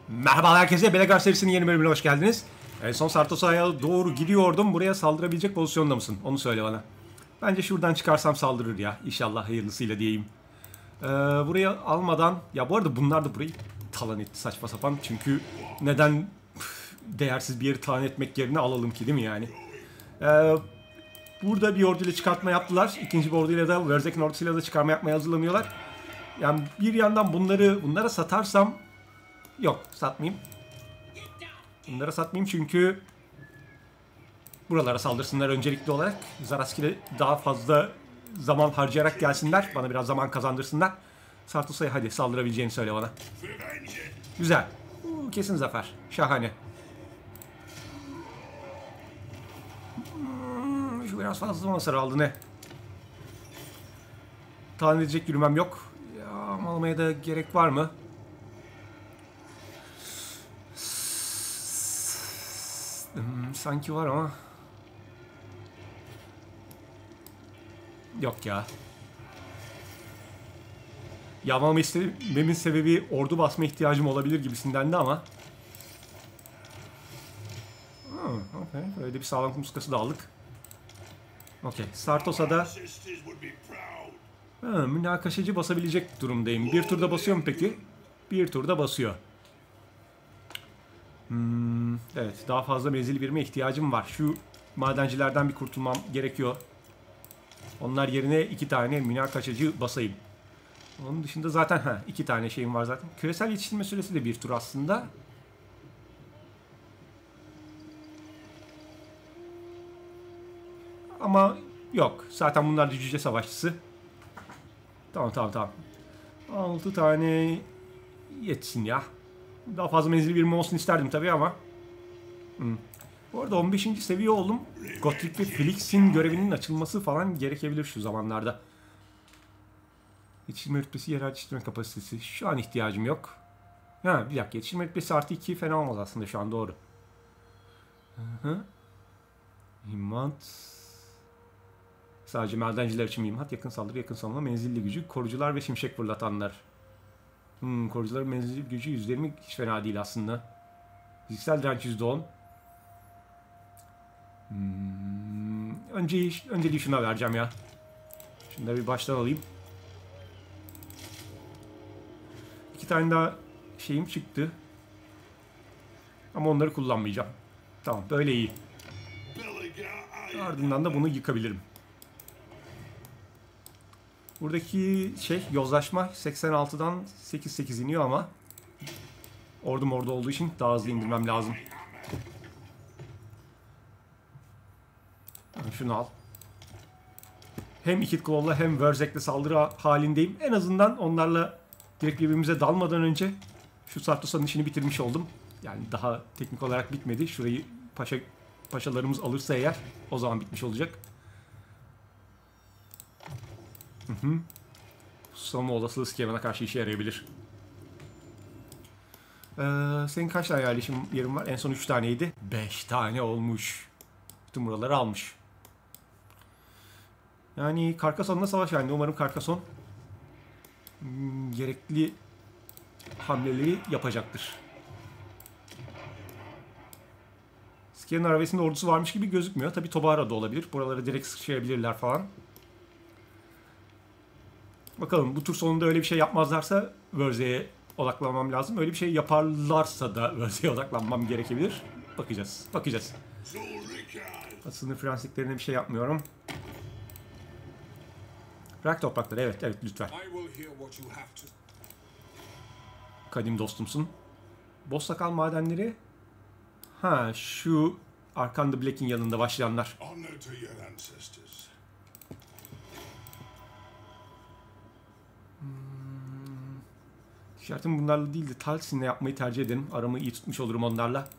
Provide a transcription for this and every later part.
Merhaba herkese, Belegar serisinin yeni bölümüne hoş geldiniz. En son Sartosa'ya doğru gidiyordum. Buraya saldırabilecek pozisyonda mısın? Onu söyle bana. Bence şuradan çıkarsam saldırır ya. İnşallah hayırlısıyla diyeyim. Buraya almadan... Ya bu arada bunlar da burayı talan etti saçma sapan. Çünkü neden değersiz bir yeri talan etmek yerine alalım ki, değil mi yani? Burada bir orduyla çıkartma yaptılar. İkinci bir orduyla da Verzek'in ordusuyla da çıkarma yapmaya hazırlanıyorlar. Yani bir yandan bunlara satarsam... Yok, satmayayım. Bunlara satmayayım çünkü buralara saldırsınlar öncelikli olarak. Zaraskil'e daha fazla zaman harcayarak gelsinler. Bana biraz zaman kazandırsınlar. Sartusa'ya hadi saldırabileceğini söyle bana. Güzel. Kesin zafer. Şahane. Şu biraz fazla hasar aldı ne? Tahmin edecek yürümem yok. Ya, almaya da gerek var mı? Sanki var ama yok ya. Yağmamı istememin sebebi ordu basma ihtiyacım olabilir gibisinden de ama. Okay. Böyle bir sağlam kumuskası da aldık. Okey. Sartosa'da münakaşacı basabilecek durumdayım. Bir turda basıyor mu peki? Bir turda basıyor. Evet. Daha fazla menzil birime ihtiyacım var. Şu madencilerden bir kurtulmam gerekiyor. Onlar yerine 2 tane münakaşacı basayım. Onun dışında zaten 2 tane şeyim var zaten. Küresel yetiştirme süresi de bir tur aslında. Ama yok. Zaten bunlar da cüce savaşçısı. Tamam. 6 tane yetsin ya. Daha fazla menzili birimi olsun isterdim tabii ama. Bu arada 15. seviye oldum. Gothic ve Felix'in görevinin açılması falan gerekebilir şu zamanlarda. Yetiştirme rütbesi, yerel yetiştirme kapasitesi. Şu an ihtiyacım yok. Bir dakika. Yetiştirme rütbesi artı 2 fena olmaz aslında şu an, doğru. Himmat. Sadece madenciler için mühimmat. Yakın saldırı, yakın savunma, menzilli gücü. Korucular ve şimşek fırlatanlar. Korucuların menzilli gücü %20 hiç fena değil aslında. Fiziksel direnç %10. Önceliği şuna vereceğim ya. Şunu da bir baştan alayım. 2 tane daha şeyim çıktı. Ama onları kullanmayacağım. Tamam, böyle iyi. Ardından da bunu yıkabilirim. Buradaki yozlaşma 86'dan 8 iniyor ama ordum orada olduğu için daha hızlı indirmem lazım. Şunu al. Hem Ikit Claw'la hem Verzek'le saldırı halindeyim. En azından onlarla direkt birbirimize dalmadan önce şu Sartosa'nın işini bitirmiş oldum. Yani daha teknik olarak bitmedi. Şurayı paşalarımız alırsa eğer o zaman bitmiş olacak. Savunma olasılığı skemana karşı işe yarayabilir. Senin kaç tane yerleşim yerin var? En son 3 taneydi. 5 tane olmuş. Bütün buraları almış. Yani Carcassonne'la savaş halinde. Umarım Carcassonne gerekli hamleleri yapacaktır. Skerin arabesinde ordusu varmış gibi gözükmüyor. Tabi Tobara'da olabilir. Buraları direkt sıçrayabilirler falan. Bakalım, bu tur sonunda öyle bir şey yapmazlarsa Verze'ye odaklanmam lazım. Öyle bir şey yaparlarsa da Verze'ye odaklanmam gerekebilir. Bakacağız. Aslında Fransızlıklarına bir şey yapmıyorum. Bırak toprakları, evet lütfen. Kadim dostumsun. Boz sakal madenleri. Şu Arkanda Black'in yanında başlayanlar. Ticaretimi bunlarla değil de Talsin'le yapmayı tercih ederim. Aramı iyi tutmuş olurum onlarla.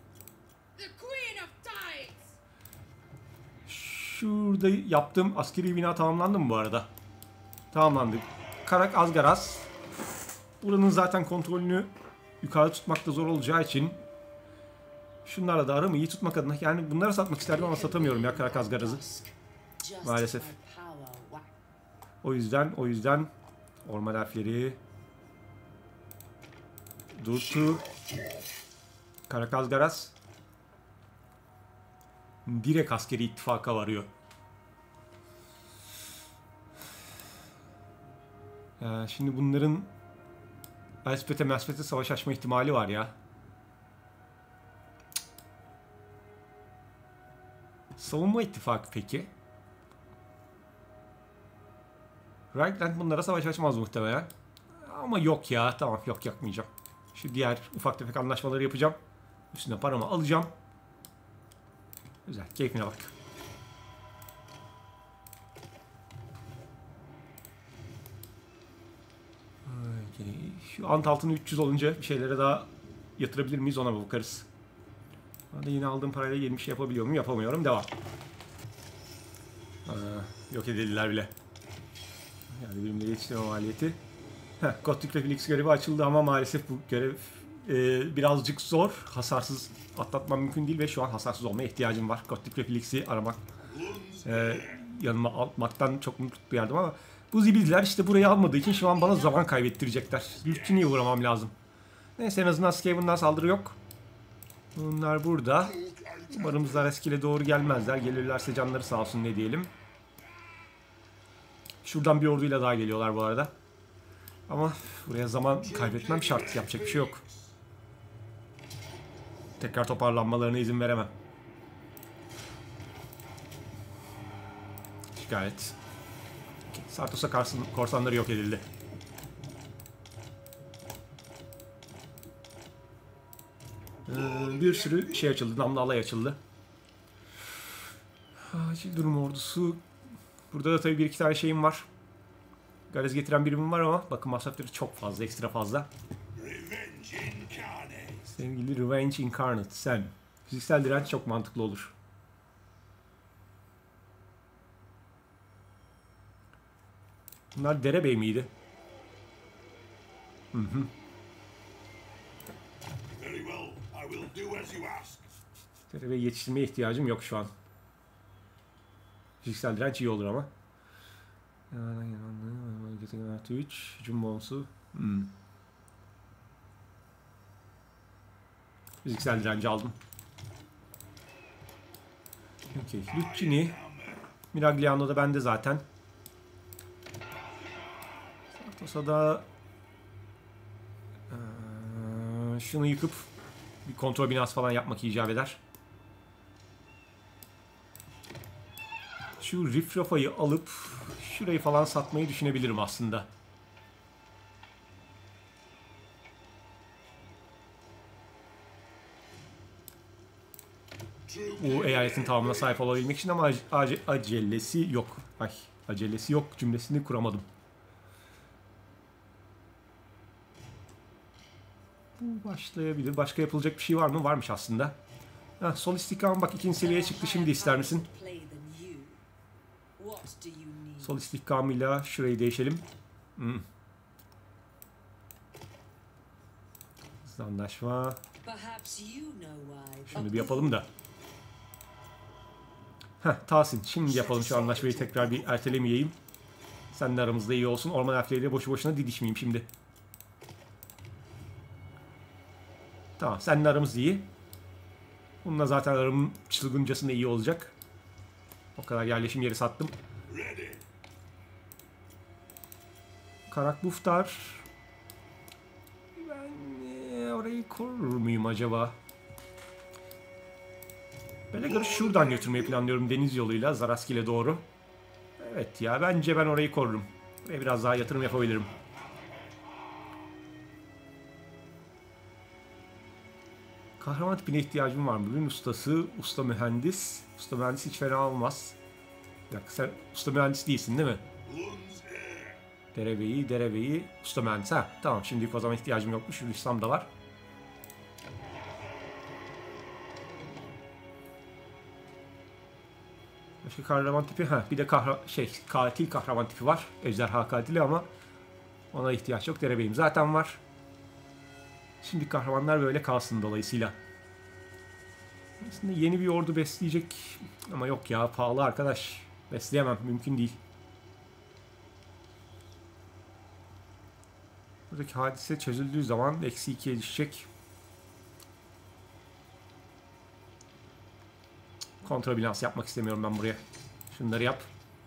Şurada yaptığım askeri bina tamamlandı mı bu arada? Tamamlandı. Karak Azgaraz. Buranın zaten kontrolünü yukarı tutmak da zor olacağı için şunlarla da aramı iyi tutmak adına, yani bunları satmak isterdim ama satamıyorum ya Karak Azgaraz'ı. Maalesef. O yüzden orman elfleri Durtu. Karakazgaras. Direkt askeri ittifaka varıyor. Şimdi bunların Elspeth'e savaş açma ihtimali var ya. Savunma ittifakı peki? Reichland bunlara savaş açmaz muhtemelen. Ama yok ya. Tamam, yok, yapmayacağım. Şu diğer ufak tefek anlaşmaları yapacağım. Üstüne paramı alacağım. Güzel. Keyfine bak. Şu ant altını 300 olunca bir şeylere daha yatırabilir miyiz, ona bakarız. Ben de yine aldığım parayla yeni bir şey yapabiliyor muyum? Yapamıyorum. Devam. Yok edildiler bile. Yani birimleri yetiştirme maliyeti. Gothic Reflex görevi açıldı ama maalesef bu görev birazcık zor. Hasarsız atlatmam mümkün değil ve şu an hasarsız olmaya ihtiyacım var. Gothic Reflex'i aramak, yanıma almaktan çok mutlu yardım ama bu zibildiler işte burayı almadığı için şu an bana zaman kaybettirecekler. Lütfü'ye uğramam lazım. Neyse, en azından Skaven'dan saldırı yok. Bunlar burada. Umarım Zaraskil'e doğru gelmezler. Gelirlerse canları sağ olsun, ne diyelim. Şuradan bir orduyla daha geliyorlar bu arada. Ama buraya zaman kaybetmem şart. Yapacak bir şey yok. Tekrar toparlanmalarına izin veremem. Şikayet. Sartos'a korsanları yok edildi. Bir sürü şey açıldı. Namlu alay açıldı. Acil durum ordusu. Burada da tabii bir iki tane şeyim var. Garez getiren birimim var ama bakın masrafları çok fazla, ekstra fazla. Sevgili Revenge Incarnate, sen. Fiziksel direnç çok mantıklı olur. Bunlar derebey miydi? Hı. Derebey yetiştirmeye ihtiyacım yok şu an. Fiziksel direnç iyi olur ama. 3 hücum bonusu. Fiziksel direnci aldım. Okay. Lucchini. Miragliano da bende zaten. Sartos'a da şunu yıkıp bir kontrol binası falan yapmak icap eder. Şu Rifrafa'yı alıp şurayı falan satmayı düşünebilirim aslında. Bu eyaletin tamamına sahip olabilmek için ama acelesi yok. Acelesi yok cümlesini kuramadım. Bu başlayabilir. Başka yapılacak bir şey var mı? Varmış aslında. Sol istikam bak, 2. seviyeye çıktı. Şimdi ister misin? Sol istikamıyla şurayı değişelim. Hızlı anlaşma. Şunu bir yapalım da. Tahsin. Şimdi yapalım şu anlaşmayı, tekrar bir ertelemeyeyim. Seninle aramızda iyi olsun. Orman elfleriyle boşu boşuna didişmeyeyim şimdi. Tamam, seninle aramız iyi. Bununla zaten aramın çılgıncasında iyi olacak. O kadar yerleşim yeri sattım. Karak Buftar. Ben orayı korur muyum acaba? Belegar'ı şuradan götürmeyi planlıyorum deniz yoluyla Zaraskil'e doğru. Evet ya, bence ben orayı korurum. Ve biraz daha yatırım yapabilirim. Kahraman tipine ihtiyacım var mı? Ürün ustası, usta mühendis. Usta mühendis hiç fena olmaz. Bir dakika, sen usta mühendis değilsin değil mi? Derebeyi, usta mühendis. Tamam, şimdi o zaman ihtiyacım yokmuş. Rüstam da var. Başka kahraman tipi, bir de katil kahraman tipi var. Ejderha katili ama ona ihtiyaç yok. Derebeyim zaten var. Şimdi kahramanlar böyle kalsın dolayısıyla. Aslında yeni bir ordu besleyecek ama yok ya, pahalı arkadaş. Besleyemem, mümkün değil. Buradaki hadise çözüldüğü zaman eksi 2'ye düşecek. Kontrabilans yapmak istemiyorum ben buraya. Şunları yap.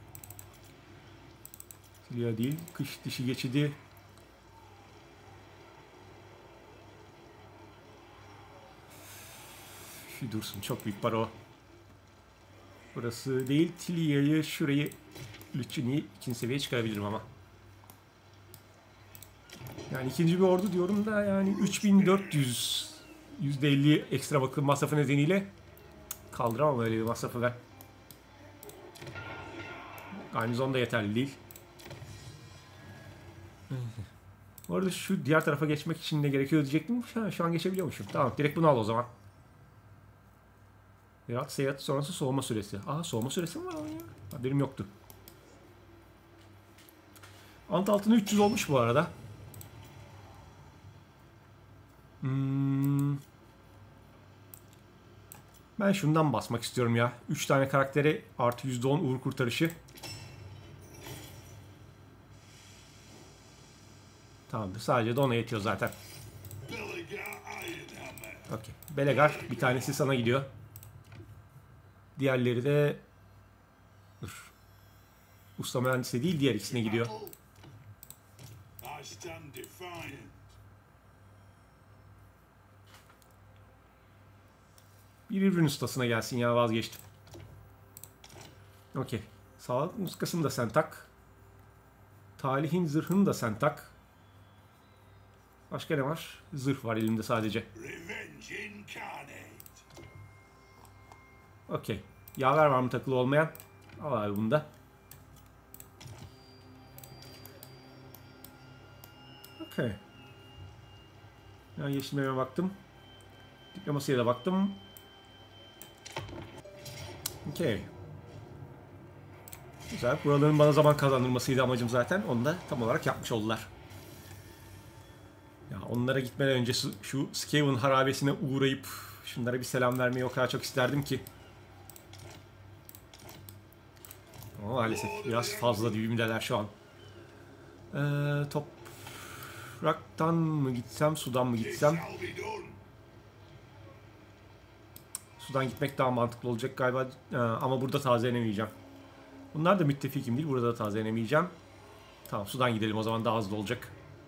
Silya değil. Kış dışı geçidi. Şu dursun. Çok büyük para o. Burası değil. Tilya'yı şurayı Lütçüni'yi ikinci seviyeye çıkarabilirim ama. Yani ikinci bir ordu diyorum da yani 3400 %50 ekstra bakım masrafı nedeniyle kaldıramam öyle bir masrafı ben. Garnizon da yeterli değil. Bu arada şu diğer tarafa geçmek için ne gerekiyor diyecektim. Şu an geçebiliyormuşum. Tamam, direkt bunu al o zaman. Berat seyahat sonrası soğuma süresi. Aa, soğuma süresi mi var onun ya? Haberim yoktu. Ant altını 300 olmuş bu arada. Ben şundan basmak istiyorum ya. 3 tane karaktere artı %10 uğur kurtarışı. Tamamdır. Sadece de ona yetiyor zaten. Okey. Belegar bir tanesi sana gidiyor. Diğerleri de... Dur. Usta mühendisi değil, diğer ikisine gidiyor. Bir ürün ustasına gelsin ya, vazgeçtim. Okey. Sağlık muskasını da sen tak. Talihin zırhını da sen tak. Başka ne var? Zırh var elimde sadece. Okey. Yaver var mı takılı olmayan? Al abi bunu da. Okey. Ben yeşilmeye baktım. Diplomasiye de baktım. Okey. Güzel. Buraların bana zaman kazandırmasıydı amacım zaten. Onu da tam olarak yapmış oldular. Ya onlara gitmeden önce şu Skaven harabesine uğrayıp şunlara bir selam vermeyi o kadar çok isterdim ki. Ama maalesef biraz fazla dibimdeler şu an. Topraktan mı gitsem, sudan mı gitsem? Sudan gitmek daha mantıklı olacak galiba. Ama burada tazelenemeyeceğim. Bunlar da müttefikim değil. Burada da tazelenemeyeceğim. Tamam, sudan gidelim o zaman, daha hızlı olacak.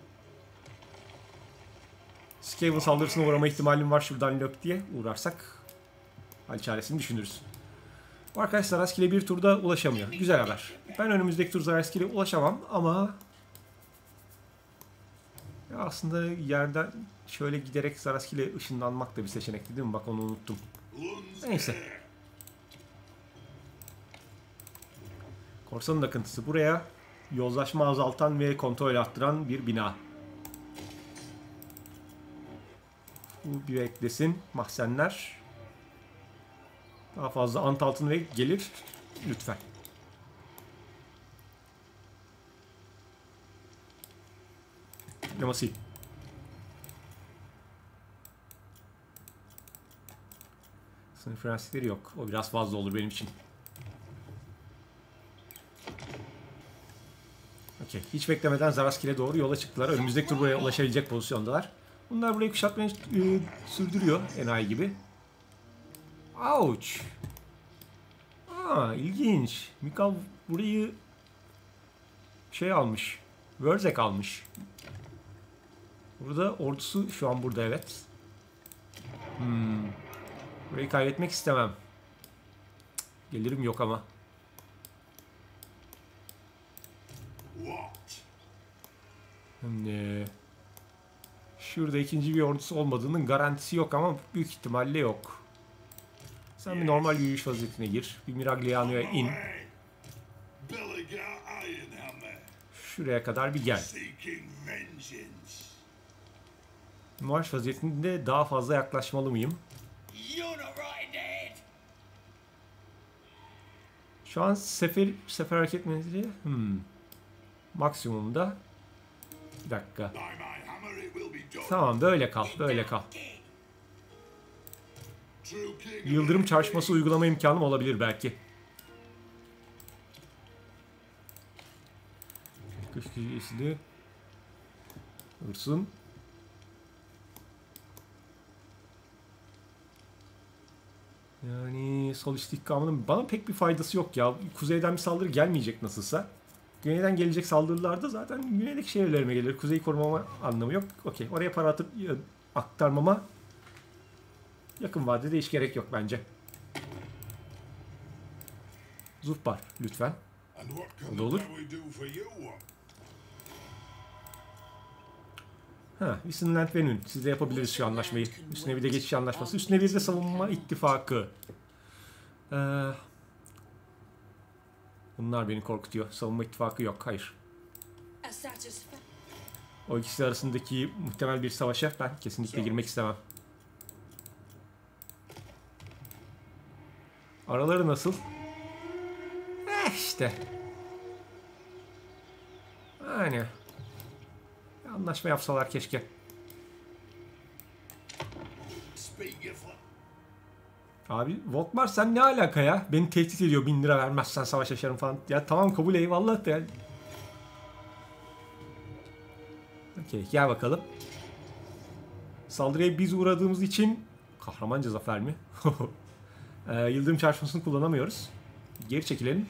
Skaven saldırısına uğrama ihtimalim var şuradan lök diye. Uğrarsak hal çaresini düşünürüz. Bu arkadaş Zaraskil'e bir turda ulaşamıyor. Güzel haber. Ben önümüzdeki tur Zaraskil'e ulaşamam ama ya aslında yerden şöyle giderek Zaraskil'e ışınlanmak da bir seçenekti değil mi? Bak onu unuttum. Neyse. Korsanın akıntısı buraya. Yozlaşma azaltan ve kontrol arttıran bir bina. Bu bir eklesin. Mahzenler. Daha fazla ant altın ve gelir. Lütfen. Diplomasi. Sınıf prensipleri yok. O biraz fazla olur benim için. Okey. Hiç beklemeden Zaraskil'e doğru yola çıktılar. Önümüzdeki tur buraya ulaşabilecek pozisyondalar. Bunlar burayı kuşatmayı sürdürüyor enayi gibi. Ouch. Aa, ilginç. Mikal burayı şey almış. Wörzek almış. Burada ordusu şu an burada, evet. Burayı kaybetmek istemem. Gelirim yok ama. Şurada ikinci bir ordusu olmadığının garantisi yok ama büyük ihtimalle yok. Sen bir normal yürüyüş vaziyetine gir. Bir Miragliano'ya in. Şuraya kadar bir gel. Marş vaziyetinde daha fazla yaklaşmalı mıyım? Şu an sefer hareket menzili maksimumda. Bir dakika. Tamam, böyle kal, böyle kal. Yıldırım çarpması uygulama imkanım olabilir belki. Kış gecesi. Dursun. Yani sol istihkamının bana pek bir faydası yok ya. Kuzeyden bir saldırı gelmeyecek nasılsa. Güneyden gelecek saldırılarda zaten güneydeki şehirlerime gelir. Kuzeyi korumama anlamı yok. Okey. Oraya para atıp aktarmama yakın vadede hiç gerek yok bence. Zufbar lütfen. O da olur. Ha, Wissenland ve Nün. Sizle yapabiliriz şu anlaşmayı. Üstüne bir de geçiş anlaşması. Üstüne bir de savunma ittifakı. Bunlar beni korkutuyor. Savunma ittifakı yok. Hayır. O ikisi arasındaki muhtemel bir savaşa ben kesinlikle girmek istemem. Araları nasıl? İşte. Yani. Anlaşma yapsalar keşke. Abi Volkmar sen ne alaka ya? Beni tehdit ediyor 1000 lira vermezsen savaş açarım falan. Ya tamam kabul eyvallah da yani. Okey gel bakalım. Saldırıya biz uğradığımız için kahramanca zafer mi? Yıldırım çarpmasını kullanamıyoruz. Geri çekilelim.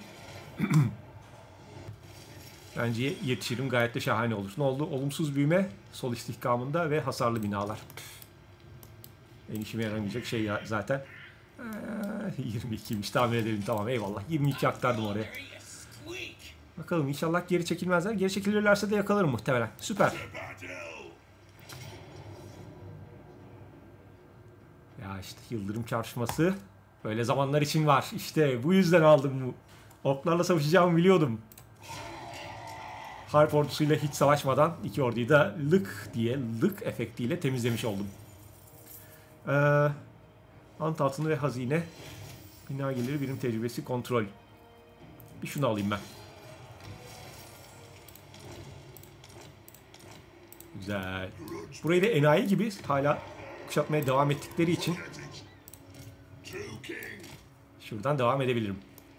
Bence yetişirim gayet de şahane olur. Ne oldu? Olumsuz büyüme sol istihkamında ve hasarlı binalar. En işime yaramayacak şey zaten. 22'ymiş tahmin edelim tamam eyvallah. 22 aktardım oraya. Bakalım inşallah geri çekilmezler. Geri çekilirlerse de yakalarım muhtemelen. Süper. Ya işte yıldırım çarpışması böyle zamanlar için var. İşte bu yüzden aldım bu. Oklarla savaşacağımı biliyordum. Harp ordusuyla hiç savaşmadan iki orduyu da lık efektiyle temizlemiş oldum. Ant altını ve hazine. Bina geliri, birim tecrübesi, kontrol. Bir şunu alayım ben. Güzel. Burayı da enayi gibi hala kuşatmaya devam ettikleri için şuradan devam edebilirim.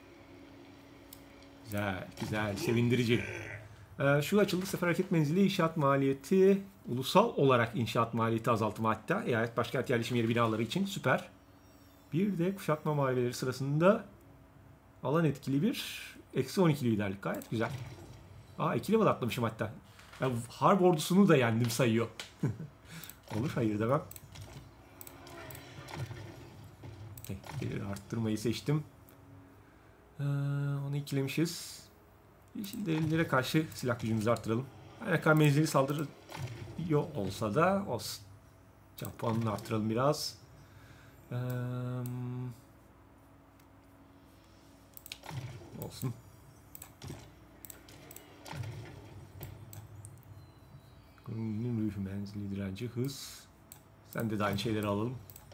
Güzel, güzel, sevindirici. Şu açıldı. Sefer hareket menzili, inşaat maliyeti, ulusal olarak inşaat maliyeti azaltımı hatta. Eyalet başkent yerleşim yeri binaları için süper. Bir de kuşatma muharebeleri sırasında alan etkili bir -12 liderlik. Gayet güzel. İki level atlamışım hatta. Yani harp ordusunu da yendim sayıyor. Olur hayır demem. Gelir arttırmayı seçtim. Onu ikilemişiz. Yeşil delillere karşı silah gücümüzü arttıralım. Ne kadar menzili saldırı olsa da olsun. Japon'unu arttıralım biraz. Olsun. Ruh menzili, direnci, hız. Sen de aynı şeyleri alalım.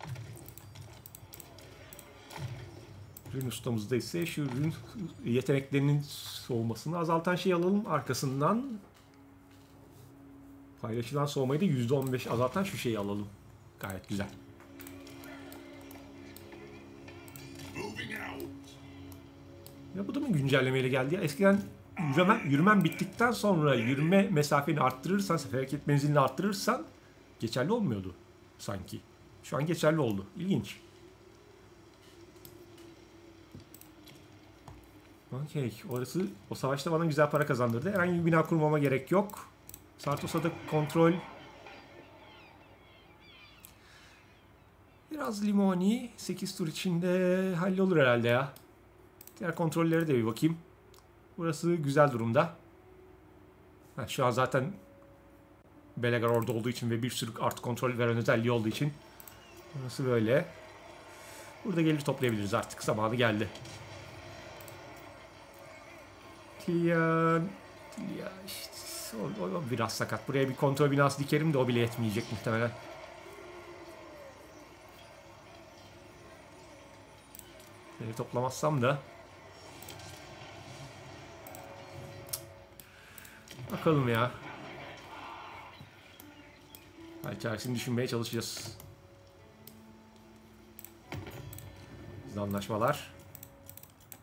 Rün ustamızda ise şu rün yeteneklerinin soğumasını azaltan şey alalım. Arkasından paylaşılan soğumayı da %15 azaltan şu şeyi alalım. Gayet güzel. Ya bu da mı güncellemeyle geldi ya? Eskiden yürümem bittikten sonra yürüme mesafeni arttırırsan, sefer hareket menzilini arttırırsan geçerli olmuyordu sanki. Şu an geçerli oldu. İlginç. Okey. Orası o savaşta bana güzel para kazandırdı. Herhangi bir bina kurmama gerek yok. Sartosa'da kontrol. Biraz limoni. 8 tur içinde hallolur herhalde ya. Diğer kontrollere de bir bakayım. Burası güzel durumda. Şu an zaten Belegar orada olduğu için ve bir sürü artı kontrol veren özelliği olduğu için. Burası böyle. Burada gelir toplayabiliriz artık. Zamanı geldi. Tilya işte o biraz sakat. Buraya bir kontrol binası dikerim de o bile yetmeyecek muhtemelen. Beni toplamazsam da. Bakalım ya. Çaresini düşünmeye çalışacağız. Bizde anlaşmalar.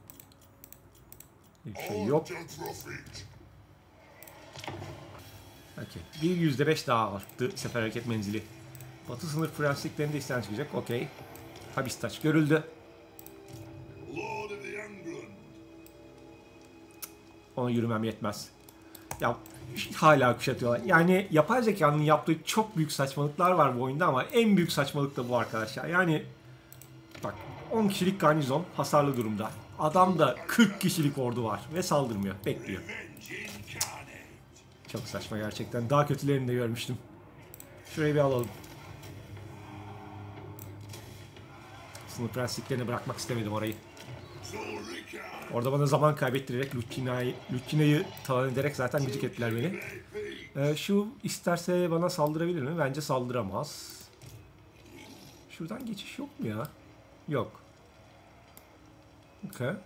Bir şey yok. Okay. Bir %5 daha arttı sefer hareket menzili. Batı sınır prensliklerinde isten çıkacak. Okey. Habistaç görüldü. Ona yürümem yetmez. Ya hala kuşatıyorlar. Yani yapay zekanın yaptığı çok büyük saçmalıklar var bu oyunda ama en büyük saçmalık da bu arkadaşlar. Yani bak 10 kişilik garnizon hasarlı durumda. Adamda 40 kişilik ordu var ve saldırmıyor. Bekliyor. Çok saçma gerçekten. Daha kötülerini de görmüştüm. Şurayı bir alalım. Sınır prensliklerini bırakmak istemedim orayı. Orada bana zaman kaybettirerek Luchina'yı talan ederek zaten gıcık ettiler beni. Şu isterse bana saldırabilir mi? Bence saldıramaz. Şuradan geçiş yok mu ya? Yok. Okay.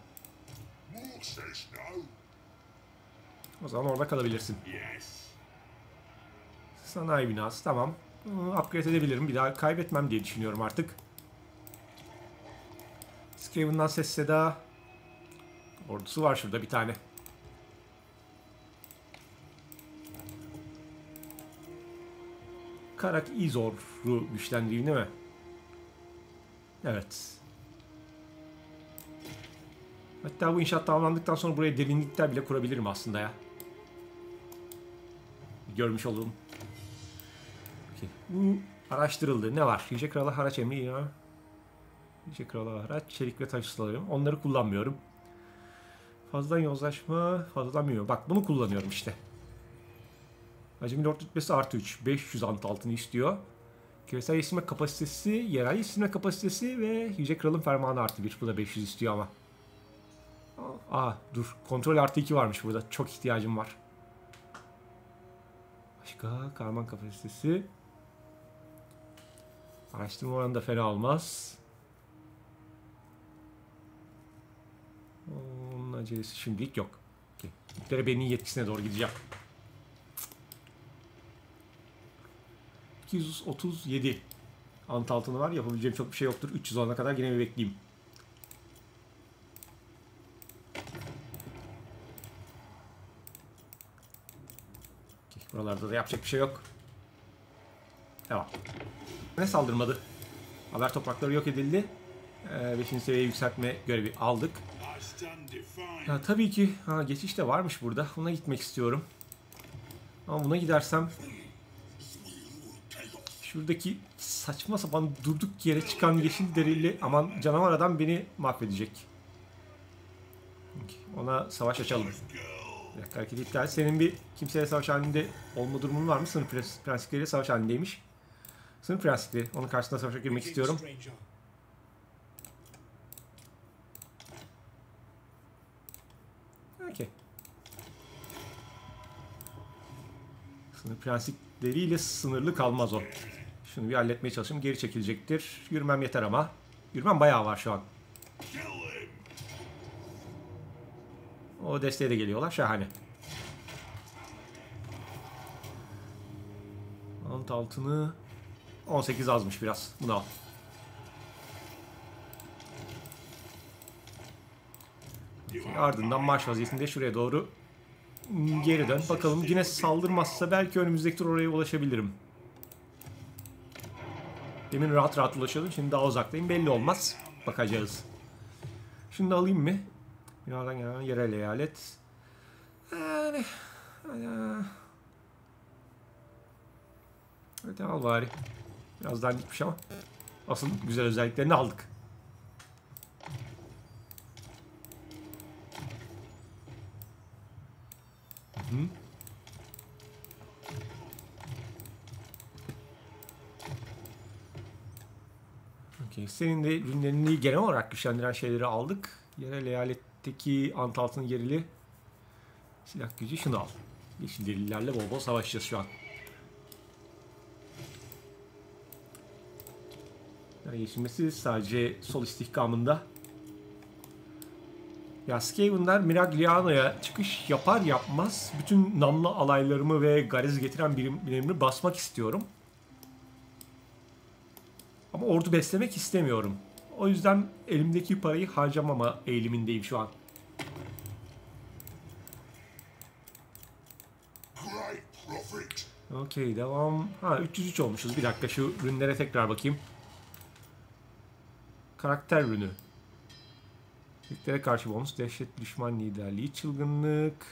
O zaman orada kalabilirsin. Sanayi binası tamam. Upgrade edebilirim. Bir daha kaybetmem diye düşünüyorum artık. Skaven'dan ses seda. Ordusu var şurada bir tane. Karak Izor'u güçlendireyim değil mi? Evet. Hatta bu inşaat tamamlandıktan sonra buraya derinlikler bile kurabilirim aslında ya. Görmüş olalım. Okay. Bu araştırıldı. Ne var? Yüce Kral'a haraç emri ya. Yüce Kral'a haraç, çelik ve taş ustalarım. Onları kullanmıyorum. Fazladan yozlaşma, fazladan büyüyor. Bak bunu kullanıyorum işte. Hacmi lord rütbesi artı 3. 500 ant altını istiyor. Küresel isimle kapasitesi, yerel isimle kapasitesi ve Yüce Kral'ın fermanı artı 1. Bu da 500 istiyor ama. Aa dur. Kontrol artı 2 varmış burada. Çok ihtiyacım var. Başka karman kapasitesi. Araştırma oranı da fena olmaz. Onun acelesi şimdilik yok. Okay. Benim yetkisine doğru gideceğim. 237 ant altını var. Yapabileceğim çok bir şey yoktur. 310'a kadar yine bir bekleyeyim. Okay. Buralarda da yapacak bir şey yok. Devam. Ne saldırmadı? Haber toprakları yok edildi. 5. seviyeye yükseltme görevi aldık. Ya tabii ki geçiş de varmış burada. Buna gitmek istiyorum. Ama buna gidersem şuradaki saçma sapan durduk yere çıkan yeşil derili aman canavar adam beni mahvedecek. Ona savaş açalım. Bir dakika, hareket iptal. Senin bir kimseyle savaş halinde olma durumun var mı? Sınır prensipleriyle savaş halindeymiş. Sınır prensipleri. Onun karşısında savaşa girmek istiyorum. Okay. Sınır prensipleriyle sınırlı kalmaz o. Şunu bir halletmeye çalışayım. Geri çekilecektir. Yürümem yeter ama. Yürümem bayağı var şu an. O desteğe de geliyorlar. Şahane. Ant altını 18 azmış biraz. Bunu al. Ardından marş vaziyetinde şuraya doğru geri dön. Bakalım yine saldırmazsa belki önümüzdeki tur oraya ulaşabilirim. Demin rahat rahat ulaşıyordum. Şimdi daha uzaktayım. Belli olmaz. Bakacağız. Şunu da alayım mı? Binadan gelen yerel eyalet. Yani... Hadi al bari. Biraz daha gitmiş ama. Asıl güzel özelliklerini aldık. Hı. Okay. Senin de ürünlerini genel olarak güçlendiren şeyleri aldık. Yerel eyaletteki ant altın gerili silah gücü şunu al. Yeşil delilerle bol bol savaşacağız şu an. Geçilmesi sadece sol istihkamında. Ya Skaven'lar Miragliano'ya çıkış yapar yapmaz bütün namlı alaylarımı ve garez getiren birimlerimi basmak istiyorum. Ama ordu beslemek istemiyorum. O yüzden elimdeki parayı harcamama eğilimindeyim şu an. Great prophet. Okey, devam. Ha, 303 olmuşuz. Bir dakika, şu ürünlere tekrar bakayım. Karakter ürünü. Yüklere karşı bonus, dehşet, düşman liderliği, çılgınlık.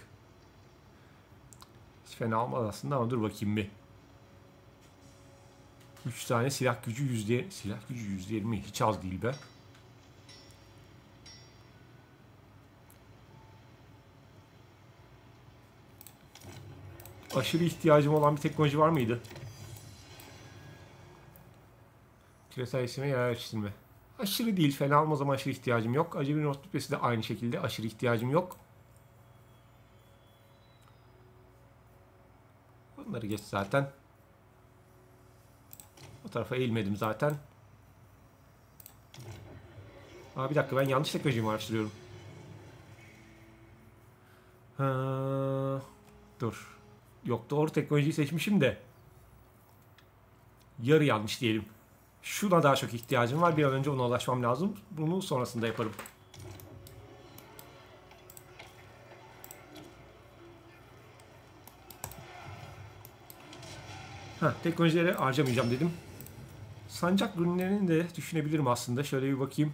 Hiç fena olmaz aslında ama dur bakayım bir. 3 tane silah gücü %20, hiç az değil be. Aşırı ihtiyacım olan bir teknoloji var mıydı? Küresel isimle yerleştirme. Aşırı değil, fena olmaz ama aşırı ihtiyacım yok. Acemi not rütbesi de aynı şekilde, aşırı ihtiyacım yok. Bunları geç zaten. O tarafa eğilmedim zaten. Aa, bir dakika, ben yanlış teknolojiyi mi araştırıyorum? Ha, dur. Yok, doğru teknolojiyi seçmişim de. Yarı yanlış diyelim. Şuna daha çok ihtiyacım var. Bir an önce ona ulaşmam lazım. Bunu sonrasında yaparım. Teknolojileri harcamayacağım dedim. Sancak ürünlerini de düşünebilirim aslında. Şöyle bir bakayım.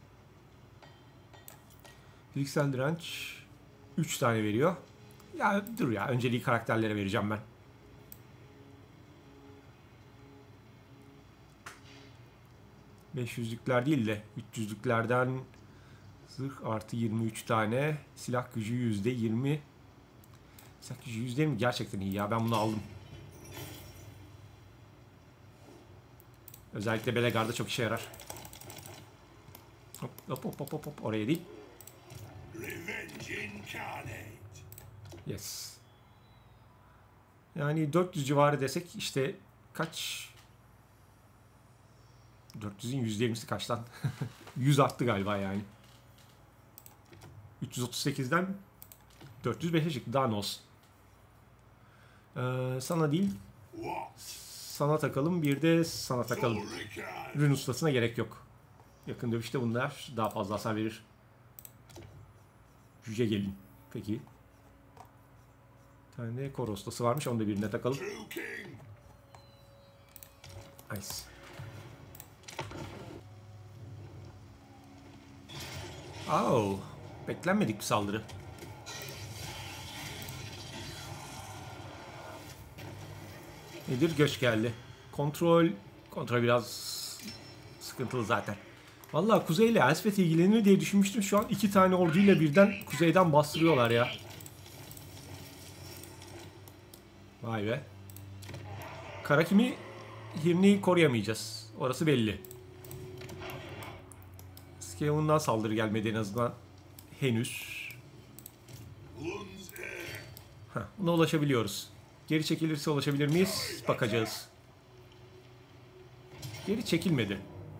Fiziksel direnç 3 tane veriyor. Ya dur ya, önceliği karakterlere vereceğim ben. ...500'lükler değil de 300'lüklerden zırh artı 23 tane. Silah gücü %20. Silah gücü %20 gerçekten iyi ya. Ben bunu aldım. Özellikle Belegar'da çok işe yarar. Hop hop hop hop hop. Oraya değil. Yes. Yani 400 civarı desek işte kaç? 400'ün %20'si kaçtan? 100 arttı galiba yani. 338'den 405'e çıktı. Daha ne olsun. Sana değil. Sana takalım. Bir de sana takalım. Ürün ustasına gerek yok. Yakın dövüşte bunlar daha fazla hasar verir. Cüce gelin. Peki. Bir tane de kor ustası varmış. Onu da birine takalım. Nice. Oh. Beklenmedik bir saldırı. Nedir? Göç geldi. Kontrol biraz sıkıntılı zaten. Vallahi kuzeyle Elspeth ilgilenir diye düşünmüştüm. Şu an 2 tane orduyla birden kuzeyden bastırıyorlar ya. Vay be. Karakim'i Hirni'yi koruyamayacağız. Orası belli. Skaven'dan saldırı gelmedi en azından. Henüz. Buna ulaşabiliyoruz. Geri çekilirse ulaşabilir miyiz? Bakacağız. Geri çekilmedi.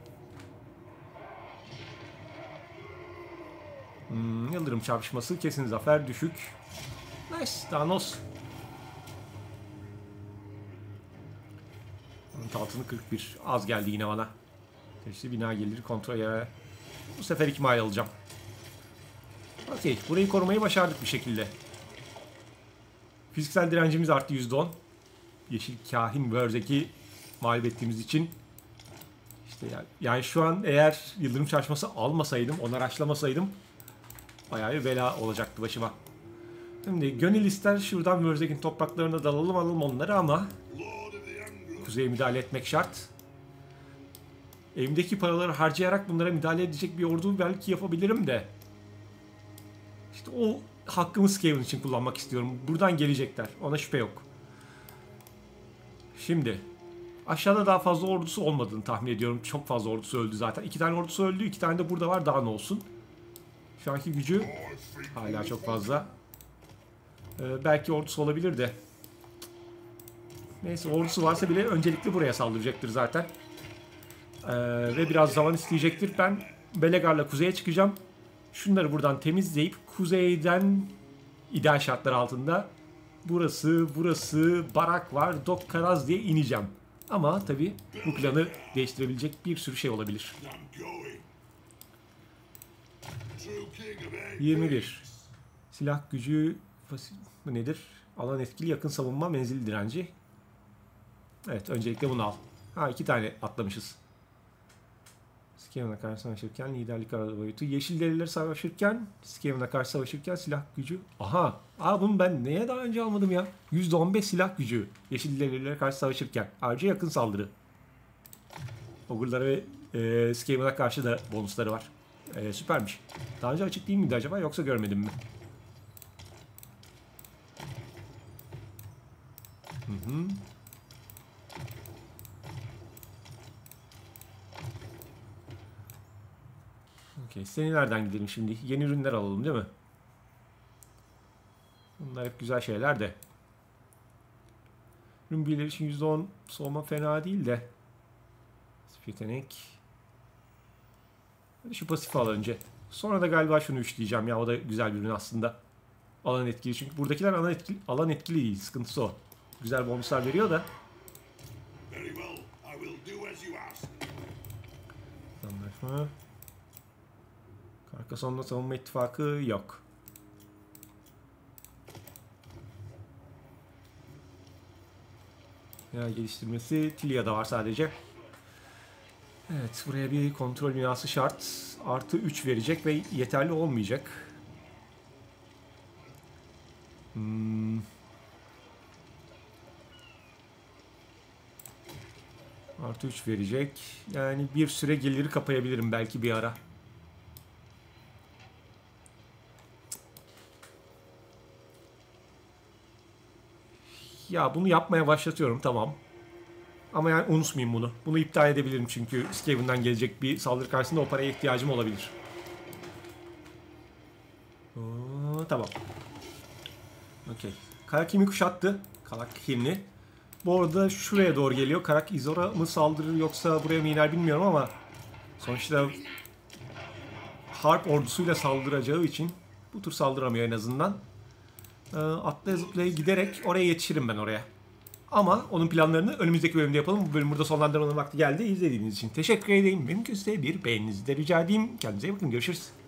Yıldırım çarpışması. Kesin zafer. Düşük. Nice. Thanos. Altını 41. Az geldi yine bana. İşte bina gelir kontrol yere. Bu sefer 2 mile alacağım. Okey. Burayı korumayı başardık bir şekilde. Fiziksel direncimiz arttı %10. Yeşil kahin Wörzek'i mağlup ettiğimiz için. İşte yani şu an eğer yıldırım çarpışması almasaydım, onu araçlamasaydım bayağı bir bela olacaktı başıma. Şimdi gönül ister şuradan Wörzek'in topraklarına dalalım, alalım onları ama kuzeye müdahale etmek şart. Elimdeki paraları harcayarak bunlara müdahale edecek bir ordu belki yapabilirim de. İşte o hakkımı Skaven için kullanmak istiyorum. Buradan gelecekler. Ona şüphe yok. Şimdi aşağıda daha fazla ordusu olmadığını tahmin ediyorum. Çok fazla ordusu öldü zaten. 2 tane ordusu öldü. 2 tane de burada var. Daha ne olsun. Şu anki gücü hala çok fazla. Belki ordusu olabilir de. Neyse, ordusu varsa bile öncelikle buraya saldıracaktır zaten. Ve biraz zaman isteyecektir. Ben Belegar'la kuzeye çıkacağım. Şunları buradan temizleyip kuzeyden ideal şartlar altında burası barak var, Dokkaraz diye ineceğim. Ama tabi bu planı değiştirebilecek bir sürü şey olabilir. 21. Silah gücü bu nedir? Alan etkili yakın savunma menzil direnci. Evet, öncelikle bunu al. Ha, 2 tane atlamışız. Skaven'a karşı savaşırken liderlik arada boyutu. Yeşil delileri savaşırken, Skaven'a karşı savaşırken silah gücü. Aha! Bunu ben neye daha önce almadım ya? %15 silah gücü. Yeşil delilere karşı savaşırken. Ayrıca yakın saldırı. Ogre'lara ve Skaven'a karşı da bonusları var. Süpermiş. Daha önce açık değil miydi acaba, yoksa görmedim mi? Hı. Okay, seni nereden gidelim şimdi? Yeni ürünler alalım değil mi? Bunlar hep güzel şeyler de. Ürün bilgileri için %10 soğuma fena değil de. Yetenek. Hadi şu pasifi al önce. Sonra da galiba şunu üçleyeceğim ya. O da güzel bir ürün aslında. Alan etkili. Çünkü buradakiler alan etkili değil. Sıkıntısı o. Güzel bonuslar veriyor da. Anlaşma. Carcassonne'la savunma ittifakı yok. Ya geliştirmesi Tilia'da var sadece. Evet, buraya bir kontrol binası şart. Artı 3 verecek ve yeterli olmayacak. Artı 3 verecek. Yani bir süre geliri kapayabilirim belki bir ara. Ya bunu yapmaya başlatıyorum, tamam. Ama yani unutmayayım bunu. Bunu iptal edebilirim çünkü Skaven'dan gelecek bir saldırı karşısında o paraya ihtiyacım olabilir. Tamam. Okey. Karakim'i kuşattı. Karakim'i. Bu arada şuraya doğru geliyor. Karak Izora mı saldırır yoksa buraya mı iner bilmiyorum ama sonuçta Harp ordusuyla saldıracağı için bu tur saldıramıyor en azından. Atlaya zıplaya giderek oraya yetişirim ben oraya. Ama onun planlarını önümüzdeki bölümde yapalım. Bu bölüm burada sonlandırmanın vakti geldi. İzlediğiniz için teşekkür edeyim. Mümkünse bir beğeninizi de rica edeyim. Kendinize iyi bakın. Görüşürüz.